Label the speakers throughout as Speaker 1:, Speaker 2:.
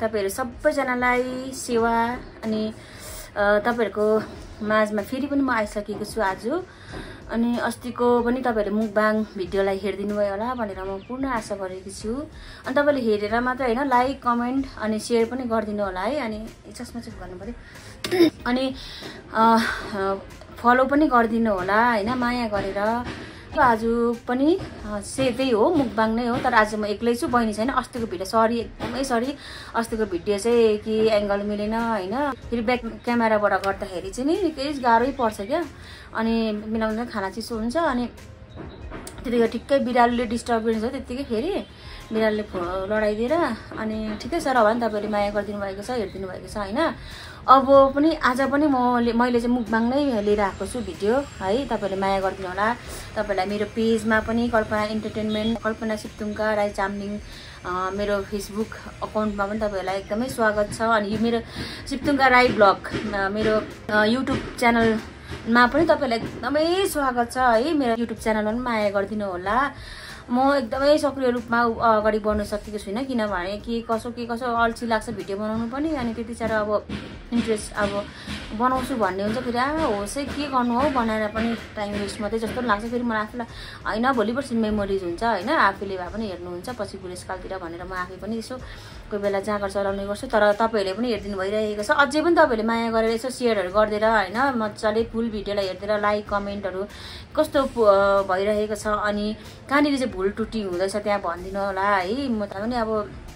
Speaker 1: तपाईहरु सबैजनालाई सेवा अनि तपाईहरुको माझमा फेरि पनि म आइसकेको छु आज। अनि अस्तिको पनि तपाईहरुले मुकबाङ भिडियोलाई हेर्दिनु भयो होला भनेर म पूर्ण आशा गरेको छु। अनि तपाईले हेरेर मात्र हैन लाइक कमेन्ट अनि शेयर पनि गरिदिनु होला है। अनि चस्मा चाहिँ गर्नु पर्यो अनि फलो पनि गरिदिनु होला हैन माया गरेर। आज पनि त्यही हो मुकबाङ नै हो तर आज म एक्लै छु बहिनी छैन। अस्तिको भिडियो सरी एकदमै सरी अस्तिको भिडियो चाहिँ कि एंगल मिलेन हैन फेरि ब्याक क्यामेराबाट गर्दाखेरि चाहिँ नि निकै गाह्रै पर्छ क्या। अनि मिलाउन खाना चिसो हुन्छ अनि त्यतिकै ठिक्कै बिरालोले डिस्टर्बेन्स हो त्यतिकै फेरि बिरालोले लडाइदिएर अनि ठिकै छ र भने तपाईहरुले माया गरिदिनु भएको छ हेर्दिनु भएको छ हैन। अब पनि आज पनि मैले चाहिँ मुकबाङ नै लिएर आएको छु भिडियो है। तपाईहरुले माया गरिदिनु होला। तपाईहरुलाई मेरो पेजमा पनि कल्पना एन्टरटेनमेन्ट कल्पना सिप्तुङका राई चामलिङ मेरो फेसबुक अकाउन्टमा पनि तपाईहरुलाई एकदमै स्वागत छ। अनि यो मेरो सिप्तुङका राई ब्लग मेरो युट्युब च्यानलमा पनि तपाईहरुलाई एकदमै स्वागत छ है। मेरो युट्युब च्यानलमा पनि माया गरिदिनु होला। म एकदमै सक्रिय रूपमा अगाडि बढ्न सकेको छुइनँ किनभने के कसो अल्छी लाग्छ भिडियो बनाउनु पनि। अनि त्यति साह्रो अब इन्ट्रेस्ट अब बनाउँछु भन्ने हुन्छ फेरि होस् है के गर्नु हो बनाएर पनि टाइम वेस्ट मात्रै जस्तो लाग्छ। फेरि मलाई आफूलाई हैन भोलि पर्सि मेमोरिज हुन्छ हैन आफूले भए पनि हेर्नुहुन्छ पछि बुढेसकालतिर भनेर म आफै पनि यसो कोही बेला जाँगर चलाउने गर्छु। तर तपाईहरुले पनि हेर्दिनु भइरहेको छ अझै पनि तपाईहरुले माया गरेर यसो शेयरहरु गरिदिएर हैन मजाले फुल भिडियोलाई हेर्दिएर लाइक कमेन्टहरु कस्तो भइरहेको छ अनि कहाँनिर चाहिँ भुल टुटी हुँदैछ त्यहाँ भनिदिनु होला है। म त पनि अब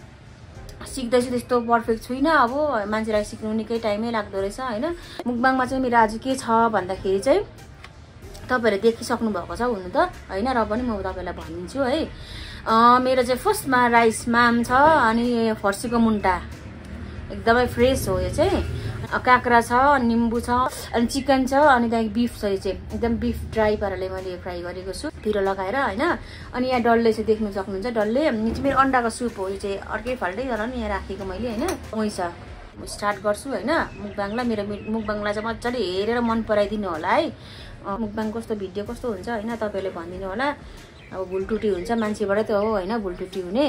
Speaker 1: सिक्दैछु त्यस्तो पर्फेक्ट छुइनँ अब मान्छेलाई सिक्नु निकै टाइमै लाग्दो रहेछ हैन। मुकबाङमा चाहिँ मेरो आज के छ भन्दाखेरि चाहिँ तपाईहरुले देखिसक्नु भएको छ हुनु त हैन र पनि म तपाईहरुलाई भनिदिन्छु है। मेरो चाहिँ फर्स्टमा राइस माम छ अनि फर्सीको मुन्टा एकदमै फ्रेस हो यो चाहिँ। काँक्रा छ निम्बु छ अनि चिकन छ अनि त्यहाँ बिफ छ यो चाहिँ एकदम बिफ ड्राई पाराले मैले फ्राई गरेको छु पिरो लगाएर हैन। अनि यहाँ डल्ले चाहिँ देख्नु सक्नुहुन्छ डल्ले यो चाहिँ मेरो अन्डाको सुप हो। यो चाहिँ अर्कै फाल्टै तर नि यहाँ राखेको मैले हैन। पैसा म स्टार्ट गर्छु हैन मुकबाङलाई। मेरो मुकबाङलाई चाहिँ मजाले हेरेर मन पराइदिनु होला है। मुकबाङ कस्तो भिडियो कस्तो हुन्छ हैन तपाईहरुले भनिदिनु होला। अब भुल टुटी हुन्छ मान्छेबाट त हो हैन भुल टुटी हुने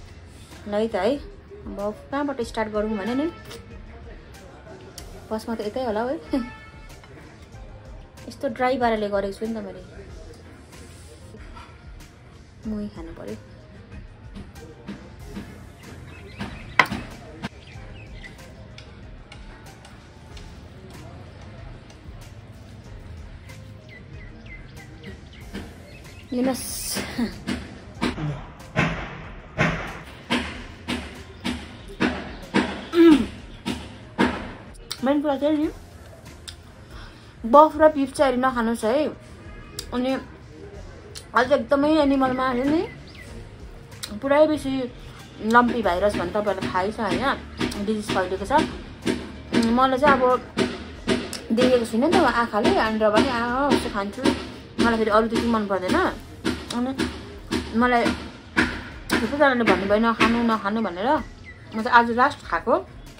Speaker 1: ल है त है। अब कहाँबाट स्टार्ट गरौँ भने नि फर्स्टमा त यतै होला है। यस्तो ड्राई पाराले गरेको छु नि त मैले मुही खानु पर्यो। लिनुहोस् मेन कुरा चाहिँ नि बफ र बिफ चाहिँ अहिले नखानुहोस् है। अनि अझ एकदमै एनिमलमा नि पुरै बेसी लम्पी भाइरस भन्ने तपाईहरुलाई थाहै छ हैन डिजिज फैलिएको छ। मलाई चाहिँ अब देखेको छुइनँ नि त आँखाले अनि र पनि यस्तो खान्छु मलाई फेरि अरू त्यति मन पर्दैन। अनि मलाई थुप्रैजनाले भन्नुभयो नखानु भनेर म चाहिँ आज लास्ट खाएको।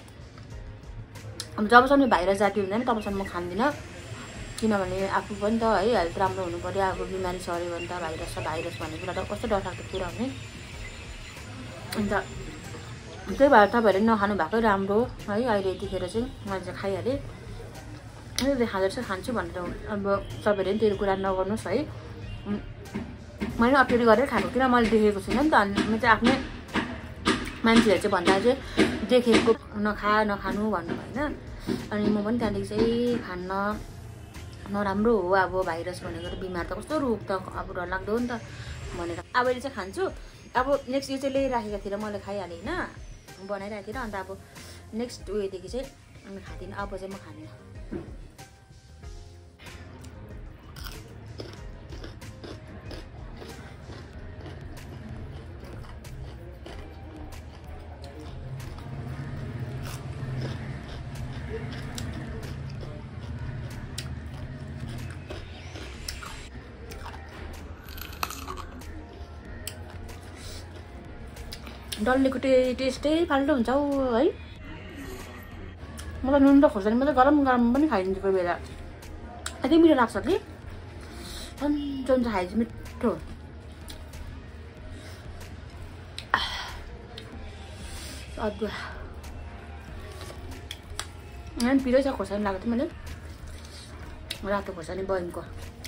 Speaker 1: अब जबसम्म भाइरस जाति हुँदैन तबसम्म म खान्दिनँ किनभने आफू पनि त है हेल्थ राम्रो हुनु पर्यो। अब बिमारी सर्यो भने त भाइरस भन्ने कुरा त कस्तो डरलाग्दो कुरा हो नि। अन्त त्यही भएर तपाईहरुले नखानु भएकै राम्रो है। अहिले यतिखेर चाहिँ मैले चाहिँ खाइहालेँ खाँदो रहेछ खान्छु भनेर अब तपाईहरुले पनि त्यो कुरा नगर्नुहोस् है। मैले अप्ठ्यारो गरेर खाएको किन मैले देखेको छुइनँ नि त। अनि म चाहिँ आफ्नै मान्छेहरू चाहिँ भन्दा चाहिँ देखेको नखानु भन्नु होइन। अनि म पनि त्यहाँदेखि चाहिँ खान्न नराम्रो हो अब भाइरस भनेको त बिमार त कस्तो रोग त अब डरलाग्दो हो नि त भनेर अब अहिले चाहिँ खान्छु। अब नेक्स्ट यो चाहिँ ल्याइराखेको थिएँ र मैले खाइहालेँ होइन बनाइरहेको थिएँ र अन्त अब नेक्स्ट उयोदेखि चाहिँ अनि खाँदिनँ अब चाहिँ म खाँदिनँ। डल्लेको टेस्टै फाल्टो हुन्छ हौ है। मलाई नुन र खुर्सानी मात्रै गरम पनि खाइदिन्छु कोही बेला यति मिठो लाग्छ कि चम्चा खाइदिन्छु मिठो। अदुवा यहाँ पिरै छ खोर्सानी लगाएको थिएँ मैले रातो खोर्सानी बयमको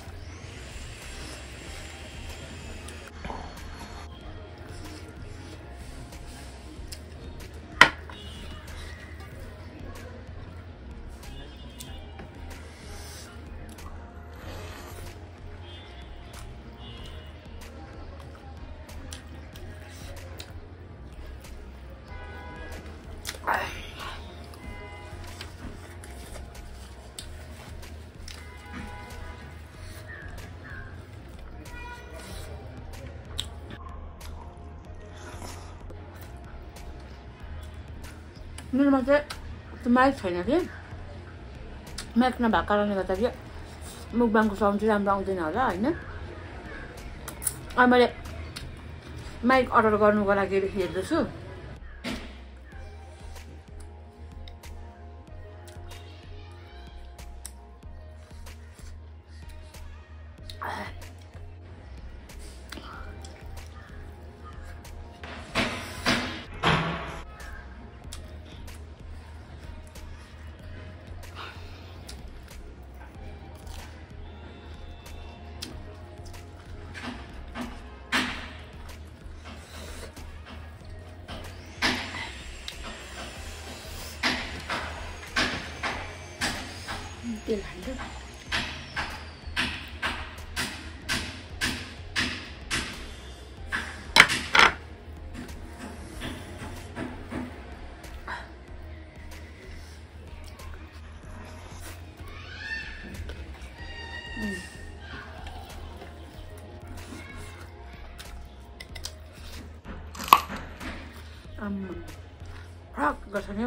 Speaker 1: मेरोमा चाहिँ त्यो माइक छैन कि माइक नभएको कारणले गर्दाखेरि मुकबाङको साउन्ड चाहिँ राम्रो आउँदैन होला होइन मैले माइक अर्डर गर्नुको लागि हेर्दैछु तेल हाल्छु गर्छ नि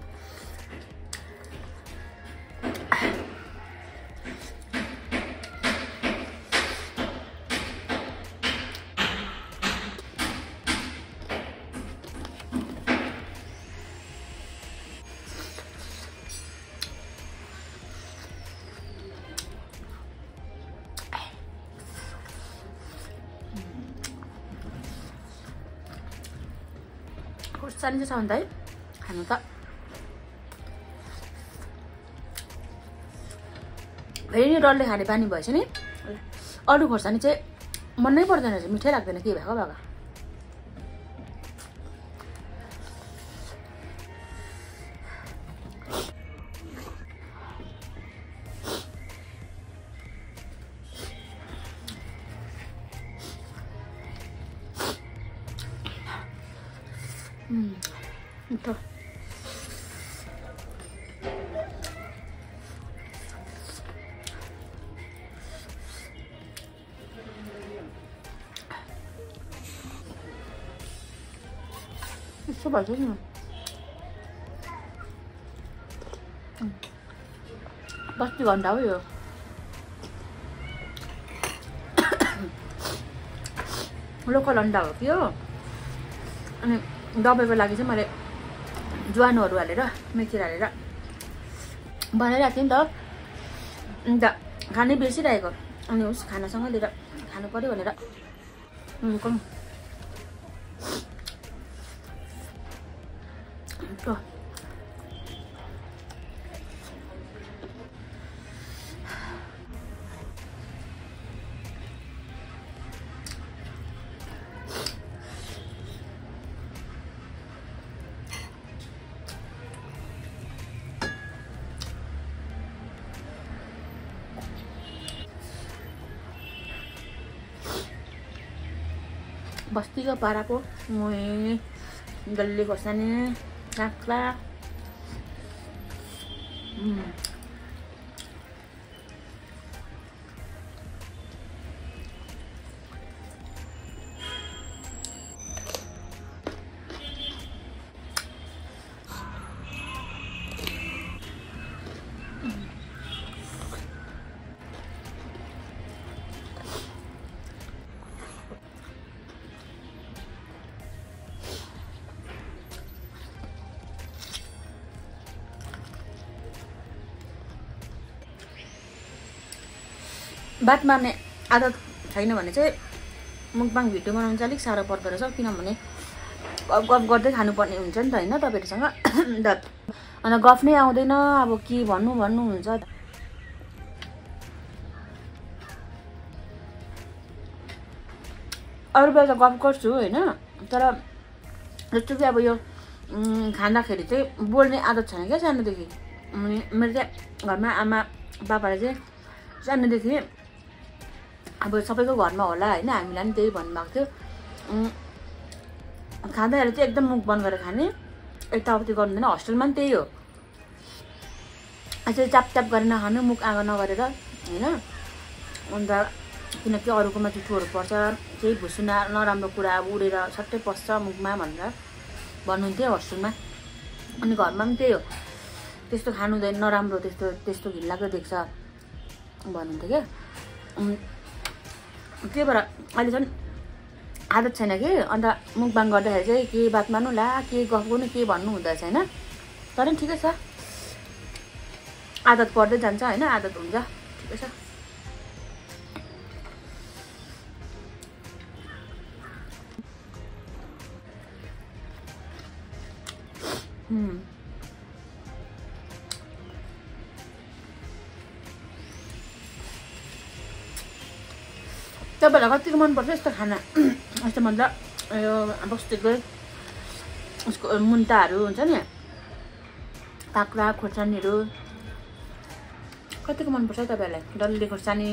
Speaker 1: खुर्सानी चाहिँ छ भने त है खानु त फेरि नि डल्ले खाने बानी भएछ नि अरू खुर्सानी चाहिँ मन नै पर्दैन रहेछ मिठै लाग्दैन के भएको भएको मिठो यस्तो भन्छ नि बस्ती घन्टा हो यो लोकल अन्डा हो कि हो अनि दबाईको लागि चाहिँ मैले ज्वानोहरू हालेर मिक्सर हालेर बनाइरहेको थिएँ नि त अन्त खानै बिर्सिरहेको अनि उस खानासँग लिएर खानु पर्यो भनेर बस्तीको पाराको डल्ले खोर्सानी काँक्रा बात मार्ने आदत छैन भने चाहिँ मुकबाङ भिडियो बनाउनु चाहिँ अलिक साह्रो पर्दो रहेछ किनभने गफ गफ गर्दै खानुपर्ने हुन्छ नि त होइन तपाईँहरूसँग अन्त गफ नै आउँदैन अब के भन्नुहुन्छ। अरू बेला त गफ गर्छु होइन, तर जस्तो कि अब यो खाँदाखेरि चाहिँ बोल्ने आदत छैन क्या सानोदेखि। मेरो चाहिँ घरमा आमा बाबाले चाहिँ सानोदेखि अब सबैको घरमा होला होइन, हामीलाई पनि त्यही भन्नुभएको थियो, खाँदाखेरि चाहिँ एकदम मुख बन्द गरेर खाने, यताउति गर्नुहुँदैन। हस्टेलमा पनि त्यही हो, यसरी चापचाप गरेर नखानु, मुख आगो नगरेर होइन। अन्त किनकि अरूकोमा जुठोहरू पर्छ, केही भुसुना नराम्रो कुरा अब उडेर सट्टै पस्छ मुखमा भनेर भन्नुहुन्थ्यो हस्टेलमा। अनि घरमा पनि त्यही हो, त्यस्तो खानु हुँदैन, नराम्रो, त्यस्तो घिनलाग्दो देख्छ भन्नुहुन्थ्यो क्या। त्यही भएर अहिले झन् आदत छैन कि। अन्त मुखबाङ गर्दाखेरि चाहिँ के बात मार्नु ला, के गफ गर्नु, के भन्नु हुँदैछ होइन। तर पनि ठिकै छ, आदत पर्दै जान्छ होइन, आदत हुन्छ, ठिकै छ। तपाईँहरूलाई कतिको मनपर्छ यस्तो खाना? यस्तो मतलब यो बस्तीको उसको मुन्टाहरू हुन्छ नि, काँक्रा खुर्सानीहरू कतिको मनपर्छ तपाईँहरूलाई? डल्ले खुर्सानी,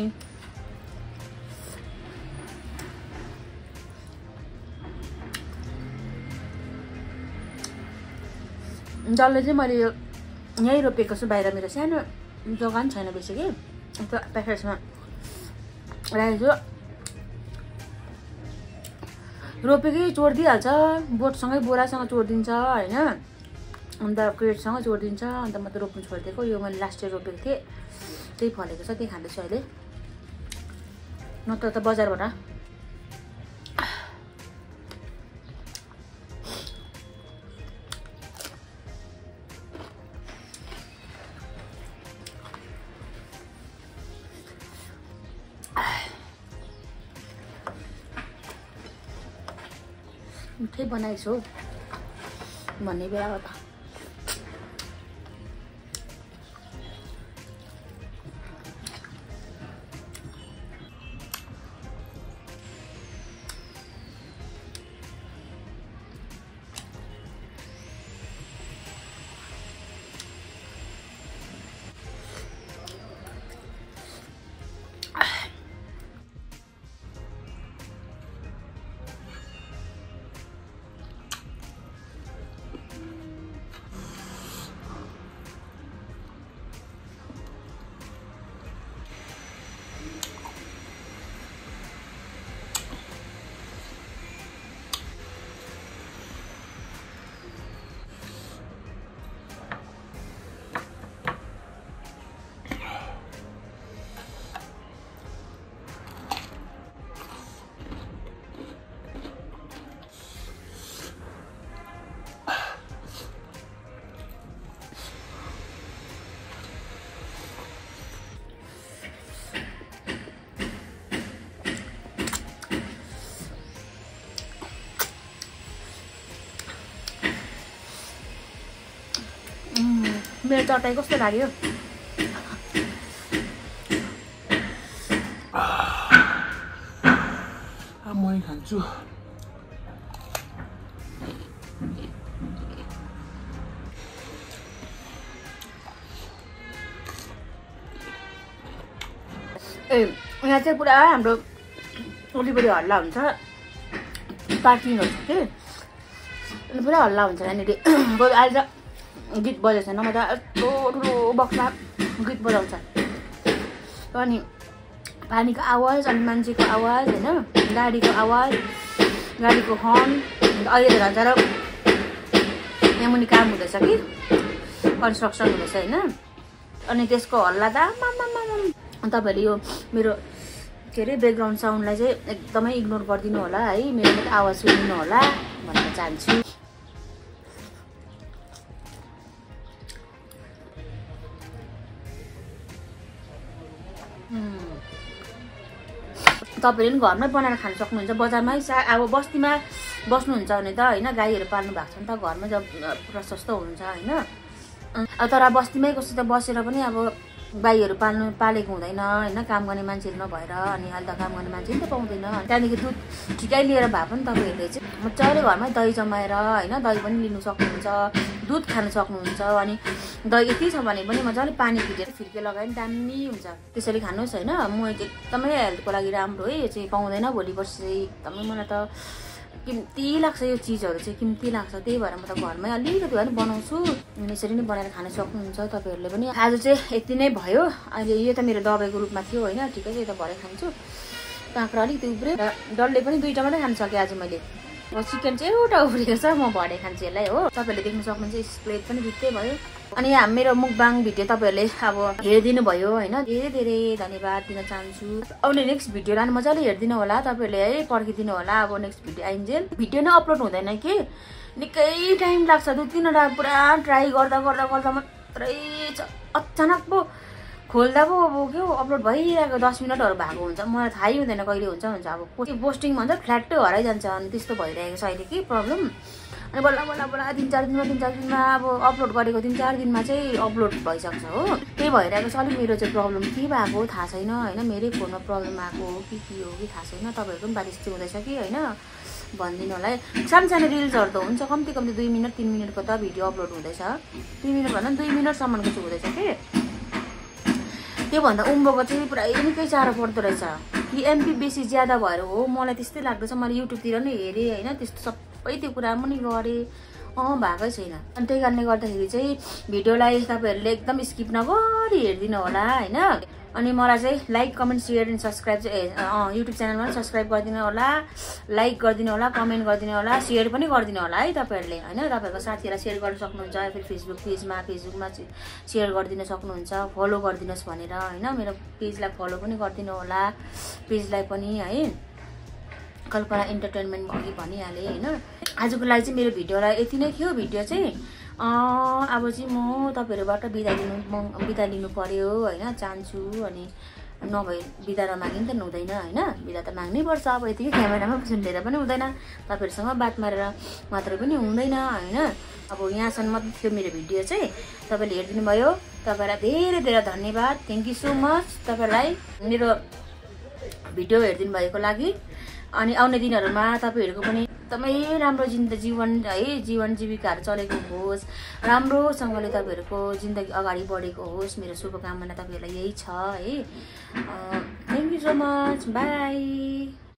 Speaker 1: डल्ले चाहिँ मैले यो यहीँ रोपेको छु, बाहिर मेरो सानो जग्गा पनि छैन बेसी कि, त्यो प्याकेजमा राखेको छु। रोपेकै चोरिदिइहाल्छ, बोटसँगै बोरासँग चोरिदिन्छ होइन, अन्त क्रेटसँग चोरिदिन्छ। अन्त म त रोप्नु छोडिदिएको, यो मैले लास्ट इयर रोपेको थिएँ, त्यही फलेको छ, त्यही खाँदैछु अहिले। नत्र त बजारबाट मिठै बनाएछु हौ भन्ने बेला हो त। मेरो चटाई कस्तो लाग्यो?
Speaker 2: म खान्छु।
Speaker 1: यहाँ चाहिँ पुरा हाम्रो वरिपरि हल्ला हुन्छ, पार्किङहरू छ कि, पुरा हल्ला हुन्छ यहाँनिर। अहिले त गीत बजाउँछ छैन, म त यस्तो ठुलो बक्समा गीत बजाउँछ। अनि पानीको आवाज, अनि मान्छेको आवाज होइन, गाडीको आवाज, गाडीको हर्न। अहिले त झन् यहाँ मुनि काम हुँदैछ कि, कन्स्ट्रक्सन हुँदैछ होइन, अनि त्यसको हल्ला त तपाईँहरूले यो मेरो के अरे ब्याकग्राउन्ड साउन्डलाई चाहिँ एकदमै इग्नोर गरिदिनु होला है, मेरो मात्रै आवाज सुनिदिनु होला भन्न चाहन्छु। तपाईँहरूले पनि घरमै बनाएर खान सक्नुहुन्छ। बजारमै अब बस्तीमा बस्नुहुन्छ भने त होइन, गाईहरू पाल्नु भएको छ भने त घरमा जब पुरा सस्तो हुन्छ होइन, तर बस्तीमै कस्तो त बसेर पनि अब गाईहरू पालेको हुँदैन होइन, काम गर्ने मान्छेहरू नभएर। अनि अहिले त काम गर्ने मान्छे नि त पाउँदैन। त्यहाँदेखि दुध ठिकै लिएर भए पनि तपाईँहरूले चाहिँ मजाले घरमै दही जमाएर होइन दही पनि लिनु सक्नुहुन्छ, दुध खानु सक्नुहुन्छ। अनि दही यति छ भने पनि मजाले पानी फिटेर फिर्के लगायो भने दामी हुन्छ। त्यसरी खानुहोस् होइन। म एकदमै हेल्थको लागि राम्रो है, यो चाहिँ पाउँदैन भोलि पर्सि चाहिँ। एकदमै मलाई त किम्ती लाग्छ यो चिजहरू चाहिँ, किम्ती लाग्छ। त्यही भएर म त घरमै अलिकति भए पनि बनाउँछु। यसरी नै बनाएर खान सक्नुहुन्छ तपाईँहरूले पनि। आज चाहिँ यति नै भयो। अहिले यो त मेरो दबाईको रूपमा थियो होइन, ठिकै छ। यो त भरे खान्छु। काँक्रा अलिकति उब्रियो र डल्ले पनि 2टा मात्रै खान सकेँ आज मैले। चिकन चाहिँ एउटा उब्रिएको छ, म भरे खान्छु यसलाई हो। तपाईँहरूले देख्न सक्नुहुन्छ प्लेट पनि भित्तै भयो। अनि मेरो मुकबाङ भिडियो तपाईँहरूले अब हेरिदिनु भयो होइन, धेरै धेरै धन्यवाद दिन चाहन्छु। आउने नेक्स्ट भिडियोलाई मजाले हेरिदिनु होला तपाईँहरूले है, पर्खिदिनु होला। अब नेक्स्ट भिडियो आइन्जेल भिडियो नै अपलोड हुँदैन कि निकै टाइम लाग्छ। 2-3वटा पुरा ट्राई गर्दा गर्दा गर्दा मात्रै अचानक पो खोल्दा पो अब के हो अपलोड भइरहेको 10 मिनटहरू भएको हुन्छ। मलाई थाहै हुँदैन कहिले हुन्छ अब पोस्टिङ भन्छ फ्ल्याटै हराइजान्छ। अनि त्यस्तो भइरहेको छ अहिले के प्रब्लम। अनि बल्ल बल्ल बल्ल 3-4 दिनमा अब अपलोड गरेको 3-4 दिनमा चाहिँ अपलोड भइसक्छ हो। त्यही भइरहेको छ। अलिक मेरो चाहिँ प्रब्लम के भएको थाहा छैन होइन, मेरै फोनमा प्रब्लम आएको हो कि के हो कि थाहा छैन। तपाईँहरूको पनि बारिस चाहिँ हुँदैछ कि होइन भनिदिनु होला है। सानो रिल्सहरू त हुन्छ, कम्ती 2 मिनट 3 मिनटको त भिडियो अपलोड हुँदैछ। 3 मिनट भन्दा 2 मिनटसम्मको चाहिँ हुँदैछ कि। त्योभन्दा उँभोको चाहिँ पुरै निकै साह्रो पर्दो रहेछ कि एमपी बेसी ज्यादा भएर हो, मलाई त्यस्तै लाग्दैछ। मैले युट्युबतिर नै हेरेँ होइन, त्यस्तो सबै त्यो कुरा पनि गरेँ भएकै छैन। अनि त्यही कारणले गर्दाखेरि चाहिँ भिडियोलाई तपाईँहरूले एकदम स्किप नगरी हेरिदिनु होला होइन। अनि मलाई चाहिँ like comment share and subscribe चाहिँ युट्युब च्यानलमा पनि सब्सक्राइब गरिदिनु होला, लाइक गरिदिनु होला, कमेन्ट गरिदिनु होला, सेयर पनि गरिदिनु होला है तपाईँहरूले होइन। तपाईँहरूको साथीहरूलाई सेयर गर्न सक्नुहुन्छ या फिर फेसबुकमा सेयर गरिदिन सक्नुहुन्छ, फलो गरिदिनुहोस् भनेर होइन। मेरो पेजलाई फलो पनि गरिदिनु होला, पेजलाई पनि है। कल्पना इन्टरटेनमेन्ट अघि भनिहालेँ होइन। आजको लागि चाहिँ मेरो भिडियोलाई यति नै थियो। भिडियो चाहिँ अब चाहिँ म तपाईँहरूबाट बिदा लिनु पर्यो होइन चाहन्छु। अनि नभए बिदा नमागि नि त हुँदैन होइन, बिदा त माग्नै पर्छ। अब यतिकै क्यामेरामा सुनेर पनि हुँदैन, तपाईँहरूसँग बात मारेर मात्रै पनि हुँदैन होइन। अब यहाँसम्म मात्रै थियो मेरो भिडियो चाहिँ, तपाईँले हेरिदिनु भयो। तपाईँलाई धेरै धेरै धन्यवाद, थ्याङ्क यू सो मच तपाईँलाई मेरो भिडियो हेरिदिनु भएको लागि। अनि आउने दिनहरूमा तपाईँहरूको पनि एकदमै राम्रो जीवन है, जीवन जीविकाहरू चलेको होस्, राम्रोसँगले तपाईँहरूको जिन्दगी अगाडि बढेको होस्। मेरो शुभकामना तपाईँहरूलाई यही छ है। Thank you so much, by.